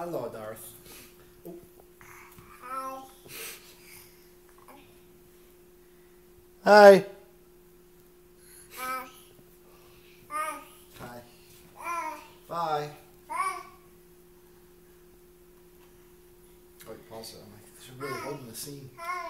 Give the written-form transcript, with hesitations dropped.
Hello, Darth. Oh. Hi. Hi. Bye. Wait, pause it. I'm really holding the scene.